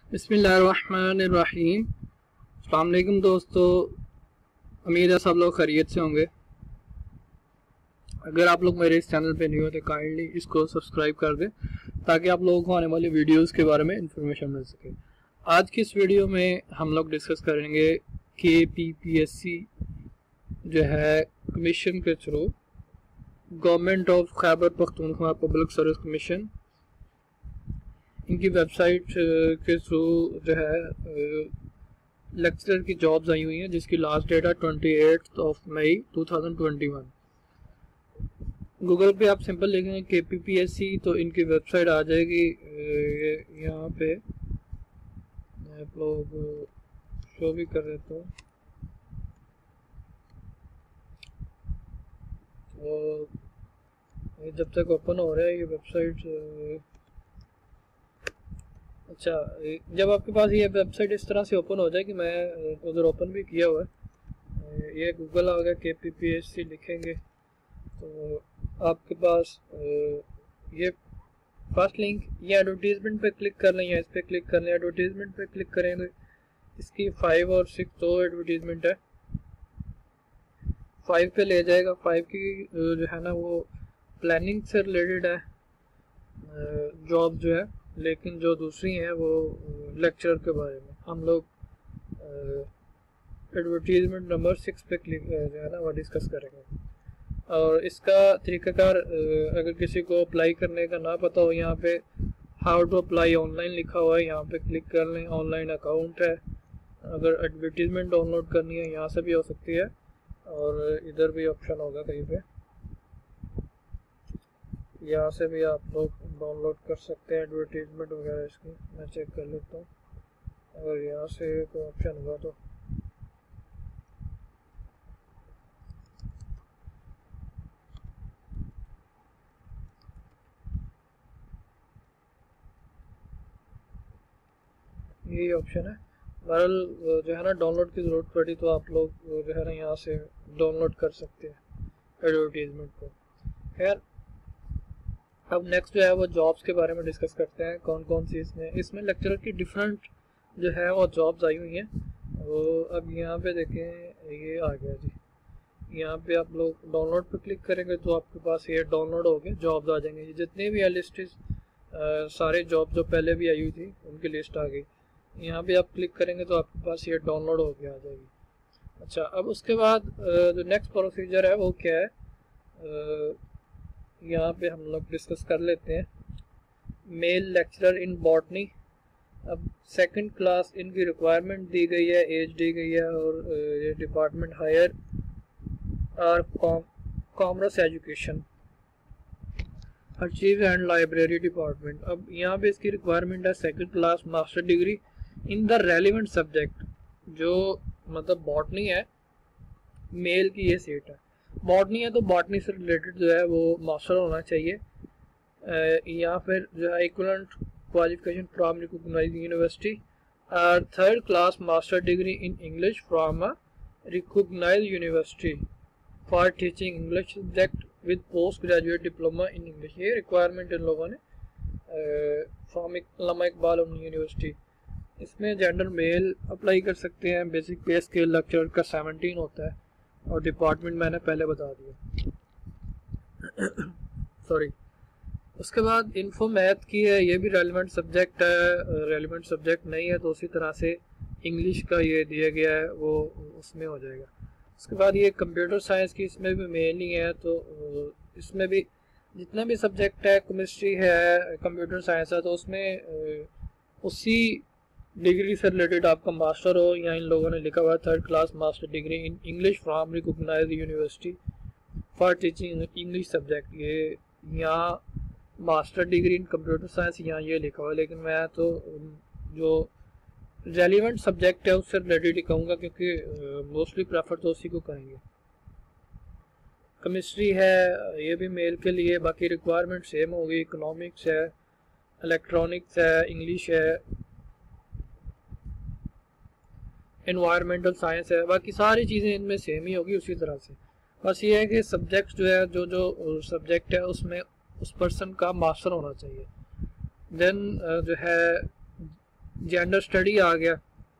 बिस्मिल्लाहिर्रहमानिर्रहीम। अस्सलाम वालेकुम दोस्तों, उम्मीद है सब लोग खैरियत से होंगे। अगर आप लोग मेरे इस चैनल पे नहीं हो तो काइंडली इसको सब्सक्राइब कर दें ताकि आप लोगों को आने वाली वीडियोस के बारे में इंफॉर्मेशन मिल सके। आज की इस वीडियो में हम लोग डिस्कस करेंगे KPPSC जो है कमीशन के through government of Khyber Pakhtunkhwa public service commission, इनकी वेबसाइट के थ्रू जो है लेक्चरर की जॉब्स आई हुई हैं जिसकी लास्ट डेट है 28 मई 2021। गूगल पे आप सिंपल लिखेंगे KPPSC तो इनकी वेबसाइट आ जाएगी। यहाँ पे आप लोग शो भी कर देते हो तो जब तक ओपन हो रहा है ये वेबसाइट। अच्छा, जब आपके पास ये वेबसाइट इस तरह से ओपन हो जाए कि मैं उधर ओपन भी किया हुआ है, ये गूगल आ गया, KPPSC लिखेंगे तो आपके पास ये फर्स्ट लिंक, ये एडवर्टीजमेंट पे क्लिक कर लें या इस पे क्लिक कर लें। एडवर्टीजमेंट पे क्लिक करेंगे, इसकी 5 और 6 दो एडवर्टीजमेंट है। 5 पे ले जाएगा। 5 की जो है ना वो प्लानिंग से रिलेटेड है जॉब जो है, लेकिन जो दूसरी हैं वो लेक्चर के बारे में। हम लोग एडवर्टीजमेंट नंबर 6 पे क्लिक जो है ना वो डिस्कस करेंगे। और इसका तरीक़ाकार अगर किसी को अप्लाई करने का ना पता हो, यहाँ पे हाउ टू अप्लाई ऑनलाइन लिखा हुआ है, यहाँ पे क्लिक कर लें। ऑनलाइन अकाउंट है, अगर एडवर्टीजमेंट डाउनलोड करनी है यहाँ से भी हो सकती है और इधर भी ऑप्शन होगा कहीं पे, यहाँ से भी आप लोग डाउनलोड कर सकते हैं एडवर्टीजमेंट वगैरह। इसकी मैं चेक कर लेता हूँ, अगर यहाँ से कोई ऑप्शन होगा तो। यही ऑप्शन है। बहरहाल जो है ना डाउनलोड की ज़रूरत पड़ी तो आप लोग जो है ना यहाँ से डाउनलोड कर सकते हैं एडवर्टीजमेंट को। खैर, अब नेक्स्ट जो है वो जॉब्स के बारे में डिस्कस करते हैं, कौन कौन सी इसमें लेक्चरर की डिफरेंट जो है वो जॉब्स आई हुई हैं। वो अब यहाँ पे देखें, ये आ गया जी। यहाँ पे आप लोग डाउनलोड पे क्लिक करेंगे तो आपके पास ये डाउनलोड हो गए जॉब्स आ जाएंगे। ये जितने भी लिस्ट सारे जॉब जो पहले भी आई हुई थी उनकी लिस्ट आ गई। यहाँ पे आप क्लिक करेंगे तो आपके पास ये डाउनलोड हो गया आ जाएगी। अच्छा, अब उसके बाद जो नेक्स्ट प्रोसीजर है वो क्या है, यहाँ पे हम लोग डिस्कस कर लेते हैं। मेल लेक्चरर इन बॉटनी, अब सेकंड क्लास इनकी रिक्वायरमेंट दी गई है, एज दी गई है और ये डिपार्टमेंट हायर और commerce education, archive and library department. अब यहाँ पे इसकी रिक्वायरमेंट है second class master degree in the relevant subject. जो मतलब बॉटनी है, मेल की ये सीट है। बॉटनी है तो बॉटनी से रिलेटेड जो है वो मास्टर होना चाहिए। या फिर जो है equivalent qualification from recognised university और third class master degree in English from a recognised university for teaching English subject with post graduate diploma in English. ये रिक्वायरमेंट इन लोगों ने फ्रॉम अल्लामा इकबाल यूनिवर्सिटी। इसमें जेंडर मेल अप्लाई कर सकते हैं। Basic पे स्केल लेक्चरर का 17 होता है और डिपार्टमेंट मैंने पहले बता दिया सॉरी। उसके बाद इन्फो मैथ की है, ये भी रेलिवेंट सब्जेक्ट है। रेलिवेंट सब्जेक्ट नहीं है तो उसी तरह से इंग्लिश का ये दिया गया है वो उसमें हो जाएगा। उसके बाद ये कंप्यूटर साइंस की, इसमें भी मेल ही है तो इसमें भी जितना भी सब्जेक्ट है, केमिस्ट्री है, कंप्यूटर साइंस है, तो उसमें उसी डिग्री से रिलेटेड आपका मास्टर हो। या इन लोगों ने लिखा हुआ है third class master degree in English from recognised university for teaching English subject. ये यहाँ master degree in computer science यहाँ ये लिखा हुआ है, लेकिन मैं तो जो रेलिवेंट सब्जेक्ट है उससे रिलेटेड ही कहूँगा क्योंकि मोस्टली प्रेफर तो उसी को करेंगे। केमिस्ट्री है, ये भी मेल के लिए। बाकी रिक्वायरमेंट सेम होगी। इकोनॉमिक्स है, इलेक्ट्रॉनिक्स है, इंग्लिश है, एनवायरमेंटल साइंस है, बाकी सारी चीज़ें इनमें सेम ही होगी उसी तरह से। बस ये है कि सब्जेक्ट जो है, जो जो सब्जेक्ट है उसमें उस पर्सन का मास्टर होना चाहिए। देन जो है जेंडर स्टडी आ गया,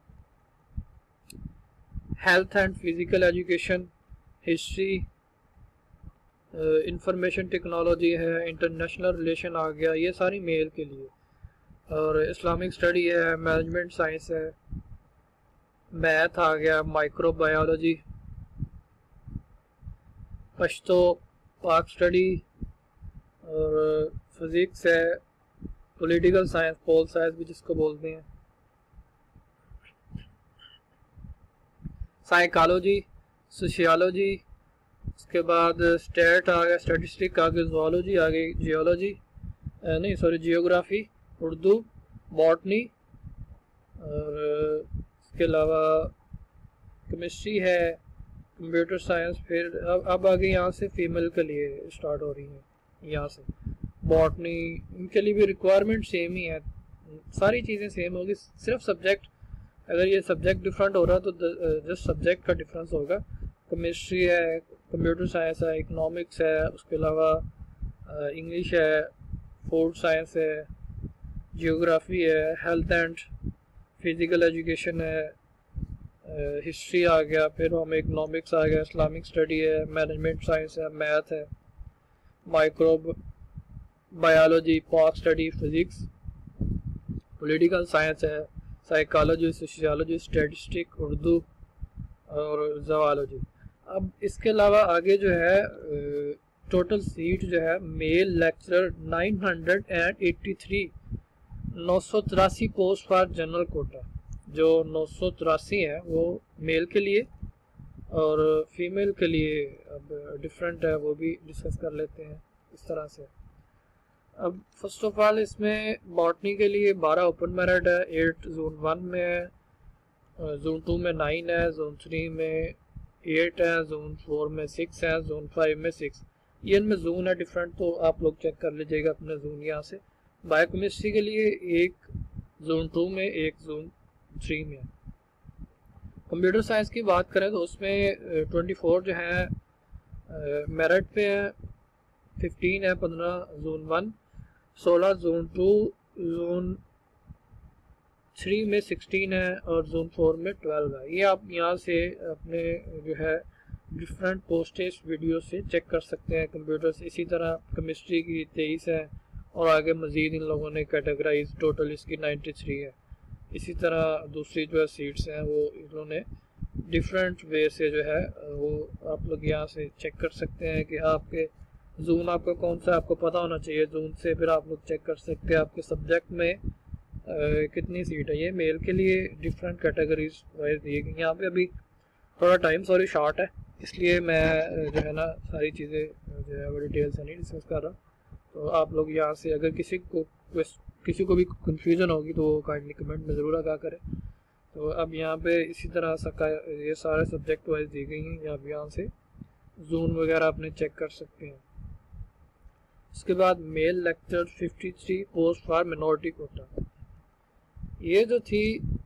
health and physical education, history, information technology है, इंटरनेशनल रिलेशन आ गया, ये सारी मेल के लिए। और इस्लामिक स्टडी है, मैनेजमेंट साइंस है, मैथ आ गया, माइक्रोबायोलॉजी, पश्तो, पाक स्टडी और फिजिक्स है, पॉलिटिकल साइंस, पोल साइंस भी जिसको बोलते हैं, साइकोलॉजी, सोशियोलॉजी, उसके बाद स्टेट आ गया, स्टैटिस्टिक आ गया, ज़ूलॉजी आ गई, जियोलॉजी नहीं सॉरी जियोग्राफी, उर्दू, बॉटनी, और इसके अलावा केमिस्ट्री है, कंप्यूटर साइंस। फिर अब आगे यहाँ से फीमेल के लिए स्टार्ट हो रही है, यहाँ से बॉटनी, इनके लिए भी रिक्वायरमेंट सेम ही है, सारी चीज़ें सेम होगी, सिर्फ सब्जेक्ट, अगर ये सब्जेक्ट डिफरेंट हो रहा है तो जस्ट सब्जेक्ट का डिफरेंस होगा। केमिस्ट्री है, कंप्यूटर साइंस है, इकोनॉमिक्स है, उसके अलावा इंग्लिश है, फूड साइंस है, जियोग्राफी है, हेल्थ एंड फिजिकल एजुकेशन है, हिस्ट्री आ गया, फिर हमें इकोनॉमिक्स आ गया, इस्लामिक स्टडी है, मैनेजमेंट साइंस है, मैथ है, microbiology, Pak study, physics, political science है, साइकोलॉजी, सोशियोलॉजी, स्टैटिस्टिक, उर्दू और ज़ूलॉजी। अब इसके अलावा आगे जो है टोटल सीट जो है male lecturer 983, 983 post for general quota, जो 983 है वो मेल के लिए, और फीमेल के लिए अब डिफरेंट है, वो भी डिस्कस कर लेते हैं इस तरह से। अब फर्स्ट ऑफ ऑल इसमें बॉटनी के लिए 12 ओपन मेरिट है, 8 जोन 1 में है, जोन 2 में 9 है, जोन 3 में 8 है, जोन 4 में 6 है, जोन 5 में 6, ये इनमें जोन है डिफरेंट, तो आप लोग चेक कर लीजिएगा अपने जोन यहाँ से। बायोकेमिस्ट्री के लिए एक जोन 2 में, एक जोन 3 में। कंप्यूटर साइंस की बात करें तो उसमें 24 जो है मेरिट पे है, 15 है, 15 जोन 1, 16 जोन 2, जोन 3 में 16 है, और जोन 4 में 12 है। ये आप यहाँ से अपने जो है डिफरेंट पोस्टेज वीडियो से चेक कर सकते हैं कंप्यूटर से। इसी तरह केमिस्ट्री की 23 है, और आगे मज़ीद इन लोगों ने कैटेगराइज, टोटल इसकी 93 है। इसी तरह दूसरी जो है सीट्स हैं वो इन्होंने डिफरेंट वे से जो है वो आप लोग यहाँ से चेक कर सकते हैं कि आपके जोन आपका कौन सा, आपको पता होना चाहिए जोन से, फिर आप लोग चेक कर सकते हैं आपके सब्जेक्ट में कितनी सीट है। ये मेल के लिए डिफरेंट कैटेगरीज वाइज दिए गई। यहाँ पे अभी थोड़ा टाइम सॉरी शॉर्ट है, इसलिए मैं जो है ना सारी चीज़ें जो है वो डिटेल से नहीं डिस्कस कर रहा। तो आप लोग यहाँ से अगर किसी को भी कंफ्यूजन होगी तो वो काइंडली कमेंट में ज़रूर आगा करें। तो अब यहाँ पे इसी तरह ये सारे सब्जेक्ट वाइज दी गई हैं, आप यहाँ से जोन वगैरह अपने चेक कर सकते हैं। उसके बाद male lecture 53 post for minority quota, ये जो थी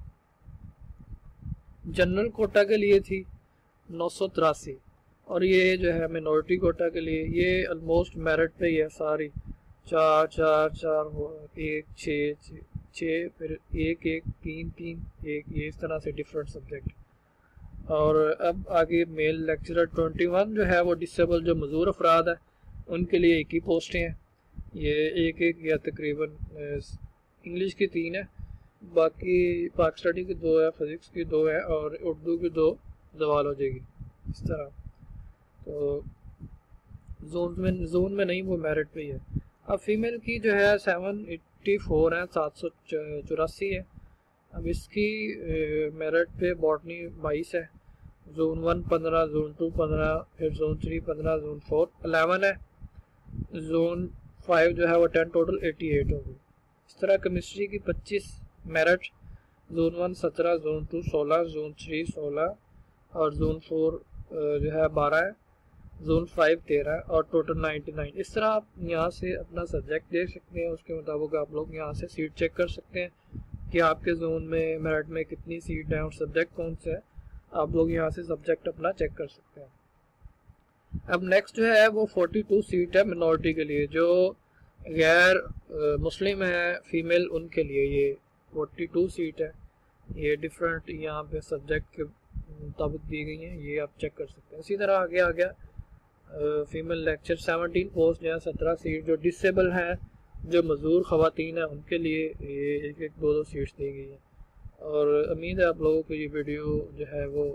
जनरल कोटा के लिए थी 983, और ये जो है मिनॉरिटी कोटा के लिए ये ऑलमोस्ट मेरिट पे ही है सारी, 4 4 4 1 6 6 फिर 1 1 3 3 1, ये इस तरह से डिफरेंट सब्जेक्ट। और अब आगे मेल लेक्चरर 21 जो है वो डिसेबल जो मजदूर अफराद है उनके लिए एक ही पोस्टें हैं, ये एक या तकरीबन इंग्लिश की 3 है, बाकी पाक स्टडी की 2 है, फिजिक्स की 2 है, और उर्दू की 2, ज़ूलॉजी की, इस तरह। तो जोन में नहीं, वो मेरिट पे ही है। अब फीमेल की जो है 784 है, 784 है। अब इसकी मेरिट पे बॉटनी 22 है, जोन 1 15, जोन 2 15, फिर जोन 3 15, जोन 4 11 है, जोन 5 जो है वो 10, टोटल 88 होगी। इस तरह केमिस्ट्री की 25 मेरिट, जोन 1 17, जोन 2 16, जोन 3 16, और जोन 4 जो है 12 है, जोन 5 13 और टोटल 99। इस तरह आप यहाँ से अपना सब्जेक्ट देख सकते हैं, उसके मुताबिक आप लोग यहाँ से सीट चेक कर सकते हैं कि आपके जोन में मेरिट में कितनी सीट है और सब्जेक्ट कौन सा है, आप लोग यहाँ से सब्जेक्ट अपना चेक कर सकते हैं। अब नेक्स्ट जो है वो 42 सीट है मिनॉरिटी के लिए, जो गैर मुस्लिम है फीमेल, उनके लिए ये 42 सीट है, ये डिफरेंट यहाँ पे सब्जेक्ट के मुताबिक दी गई हैं, ये आप चेक कर सकते हैं। इसी तरह आगे आ गया फीमेल लेक्चर 17 पोस्ट जो है 17 सीट, जो डिसेबल हैं, जो मजदूर ख़वातीन हैं उनके लिए ये एक एक दो दो सीट्स दी गई हैं। और उम्मीद है आप लोगों को ये वीडियो जो है वो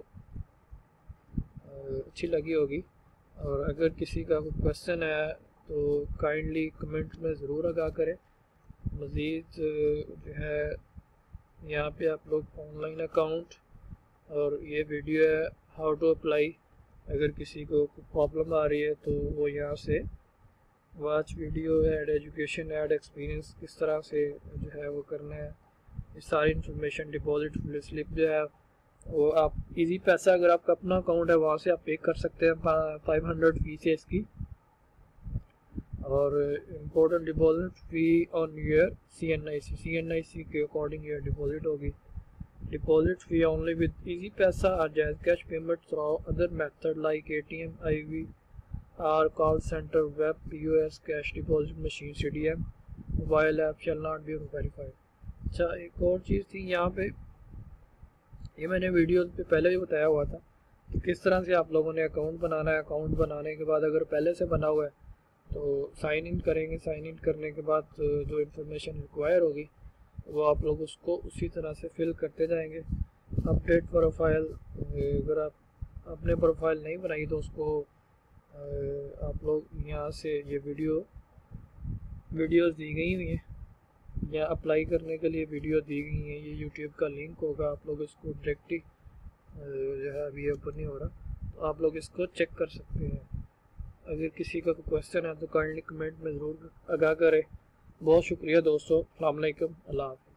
अच्छी लगी होगी। और अगर किसी का कोई क्वेश्चन है तो काइंडली कमेंट में ज़रूर आगाह करें। मज़ीद जो है यहाँ पे आप लोग ऑनलाइन अकाउंट और ये वीडियो है हाउ टू अप्लाई, अगर किसी को प्रॉब्लम आ रही है तो वो यहाँ से watch video, add education, add experience किस तरह से जो है वो करना है, ये सारी इन्फॉर्मेशन, डिपॉजिट स्लिप जो है वो आप इजी पैसा, अगर आपका अपना अकाउंट है वहाँ से आप पे कर सकते हैं 500 फीस है इसकी। और important deposit fee on year CNIC के अकॉर्डिंग ये डिपॉजिट होगी। Deposit fee only with Easypaisa और JazzCash payment through other method like ATM, IV और call centre, web, POS, cash deposit machine, CDM, mobile app shall not be verified. अच्छा, एक और चीज़ थी यहाँ पे, ये मैंने वीडियो पे पहले भी बताया हुआ था कि किस तरह से आप लोगों ने अकाउंट बनाना है। अकाउंट बनाने के बाद अगर पहले से बना हुआ है तो साइन इन करेंगे, साइन इन करने के बाद जो इन्फॉर्मेशन रिक्वायर होगी वो आप लोग उसको उसी तरह से फिल करते जाएंगे। अपडेट प्रोफाइल, अगर आप अपने प्रोफाइल नहीं बनाई तो उसको आप लोग यहाँ से ये वीडियोस दी गई हुई हैं या अप्लाई करने के लिए वीडियो दी गई हैं, ये यूट्यूब का लिंक होगा, आप लोग इसको डायरेक्टली जो है अभी ओपन नहीं हो रहा तो आप लोग इसको चेक कर सकते हैं। अगर किसी का कोई क्वेश्चन है तो काइंडली कमेंट में ज़रूर आगाह करें। बहुत शुक्रिया दोस्तों, अस्सलाम वालेकुम, अल्लाह हाफ़िज़।